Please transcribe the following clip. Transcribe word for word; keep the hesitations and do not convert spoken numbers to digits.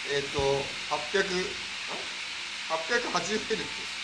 えっと、はっぴゃく、はっぴゃくはちじゅうヘルツです。